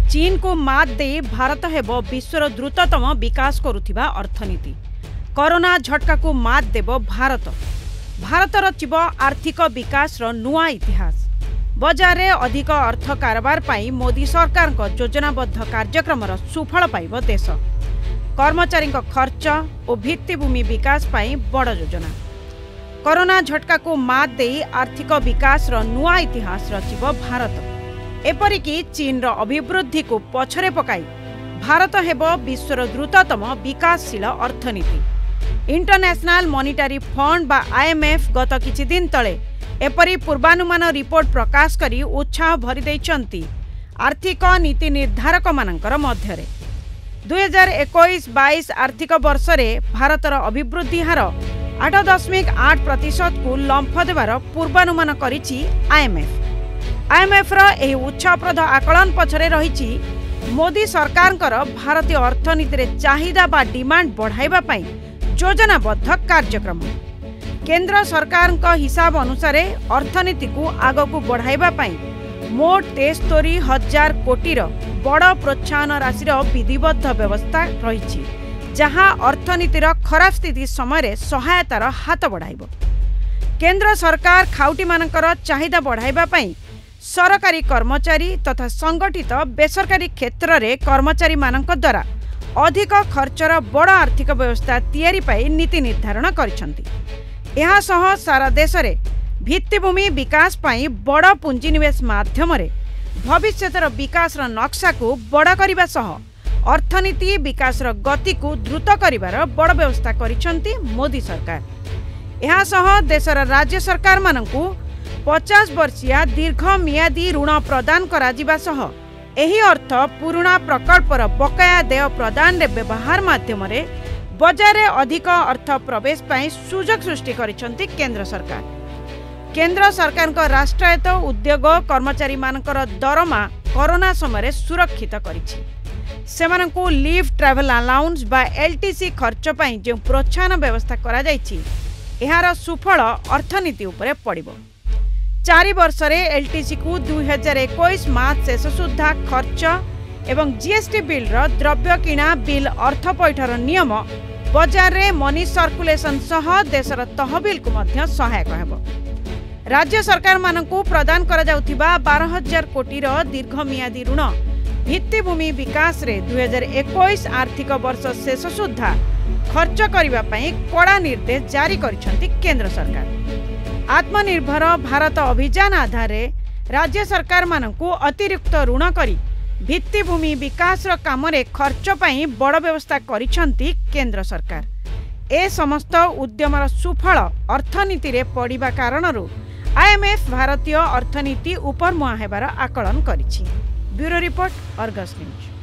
चीन को मात दे भारत हेब विश्वर द्रुततम विकास करुथिबा अर्थनीति। कोरोना झटका को मात देव भारत। भारत रचिब आर्थिक विकास नुआ इतिहास। बजार रे अधिक अर्थ कारोबार पाई मोदी सरकार योजनाबद्ध कार्यक्रम सुफल पाइब देश। कर्मचारी खर्च और भित्तिभूमि विकास पाई बड़ योजना। कोरोना झटका को मात दे आर्थिक विकास नुआ इतिहास रचिब भारत। एपरिकी चीन अभिवृद्धि को पछरे पकाई भारत हेब विश्वर द्रुततम विकासशील अर्थनीति। इंटरनेशनल मॉनिटरी फंड बा IMF गत किछि दिन तले एपरी पूर्वानुमान रिपोर्ट प्रकाश करी उत्साह भरी दैछंती आर्थिक नीति निर्धारक मानकर मध्यरे। 2021-22 आर्थिक वर्ष रे भारतर अभिवृद्धि हार 8.8% को लंफ देवार पूर्वानुमान करिछि IMF। IMF एही उत्साहप्रद आकलन पछरे रहिछि मोदी सरकारଙ୍କର भारतीय अर्थनीति रे चाहिदा बा डिमांड बढ़ाइबा पई योजनाबद्ध कार्यक्रम। केंद्र सरकार हिसाब अनुसार अर्थनीति को आगकू बढ़ाइबा पई मोट 73,000 कोटीर बड़ प्रोत्साहन राशि विधिबद्ध व्यवस्था रहिछि, जहां अर्थनीतिर खराब स्थिति समय सहायतार हाथ बढ़ाइब। केंद्र सरकार खाउटी मानकर चाहिदा बढ़ाइबा पई सरकारी कर्मचारी तथा संगठित बेसरकारी क्षेत्र रे कर्मचारी मानक द्वारा अधिक खर्चर बड़ आर्थिक व्यवस्था तैयारी पाई नीति निर्धारण करिसंती। एहा सह सारा देश रे भित्तिभूमि विकास पाई बड़ पुंजीनिवेश माध्यम रे भविष्यतर विकास नक्शा को बड़ करबा सह अर्थनीति विकास गति को द्रुत करिवार बड़ व्यवस्था करिसंती मोदी सरकार। एहा सह देशर राज्य सरकार मानकू 50 वर्षिया दीर्घ मियादी ऋण प्रदान करा सह एही अर्थ पुराणा प्रकल्पर बकाया देय प्रदान रे व्यवहार माध्यम रे बजार रे अधिक अर्थ प्रवेश पाई सुजोग सृष्टि करिसंती केंद्र सरकार। केंद्र सरकार को राष्ट्रायत्त उद्योग कर्मचारी मानकर दरमा कोरोना समय सुरक्षित करिछि। सेमानकू लीव ट्रैवल अलाउंस बा LTC खर्च पाई जो प्रोत्साहन व्यवस्था करा जाइछि एहार सुफल अर्थनीति उपरे पड़िबो। 4 वर्ष रे LTC को 2021 मार्च शेष सुधा खर्च एवं GST बिल द्रव्य किणा बिल अर्थ पैठर नियम बजार रे मनी सर्कुलेशन सह देशर तहबिल को मध्य सहायक हेबो। राज्य सरकार मानकू प्रदान करा जाउथिबा 12,000 कोटीर दीर्घमियादी ऋण भित्तिभूमि विकास रे 2021 आर्थिक वर्ष शेष सुधा खर्च करिबा पई कड़ा निर्देश जारी करिसंती केंद्र सरकार। आत्मनिर्भर भारत अभियान आधार राज्य सरकार मानकू अतिरिक्त ऋण करी भित्तिभूमि विकास काम रे खर्च पाई बड़ व्यवस्था करिसंती केंद्र सरकार। ए समस्त उद्यमर सुफल अर्थनीति रे पड़िबा कारणरू IMF भारतीय अर्थनीति उपरमुआ हेबार आकलन करिछि। Bureau report, Argus news.